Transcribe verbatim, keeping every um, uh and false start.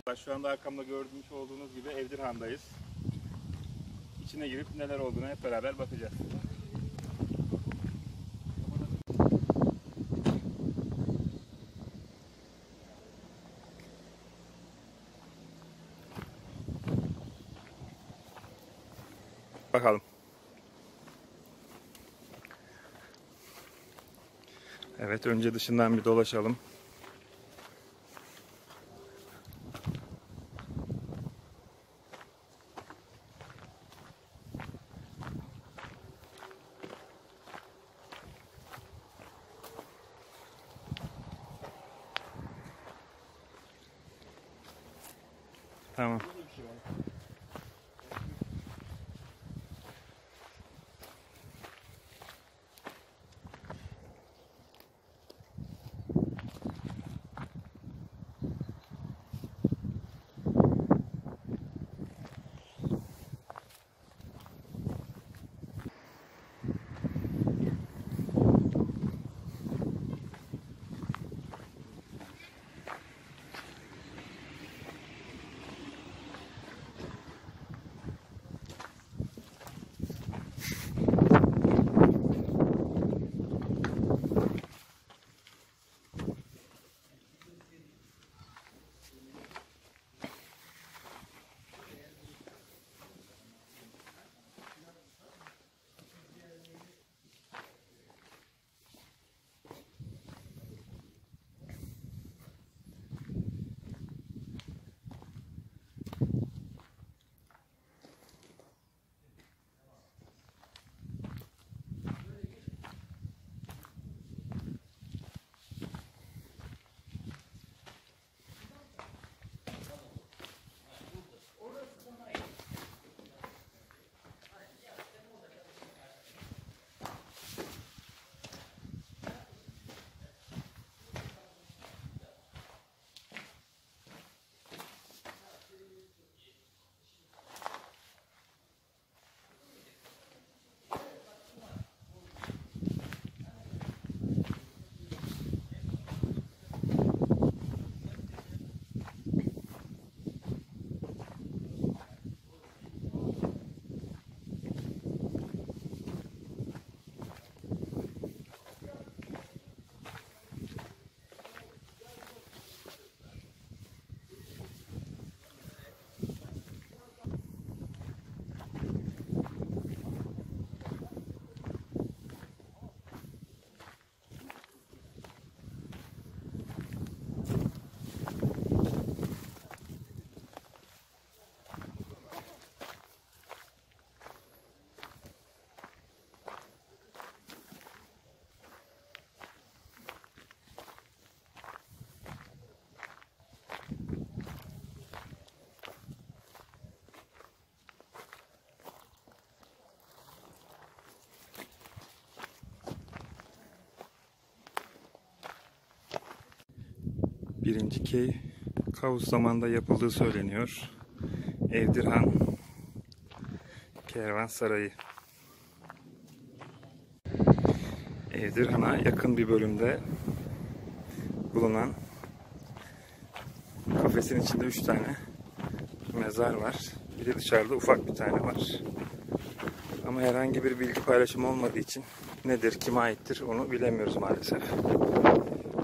Şu anda arkamda gördüğünüz olduğunuz gibi Evdirhan'dayız. İçine girip neler olduğuna hep beraber bakacağız. Bakalım. Evet, önce dışından bir dolaşalım. Tamam. Birinci key Kavus zamanında yapıldığı söyleniyor. Evdirhan Kervansarayı. Evdirhan'a yakın bir bölümde bulunan kafesin içinde üç tane mezar var. Bir de dışarıda ufak bir tane var. Ama herhangi bir bilgi paylaşımı olmadığı için nedir, kime aittir onu bilemiyoruz maalesef.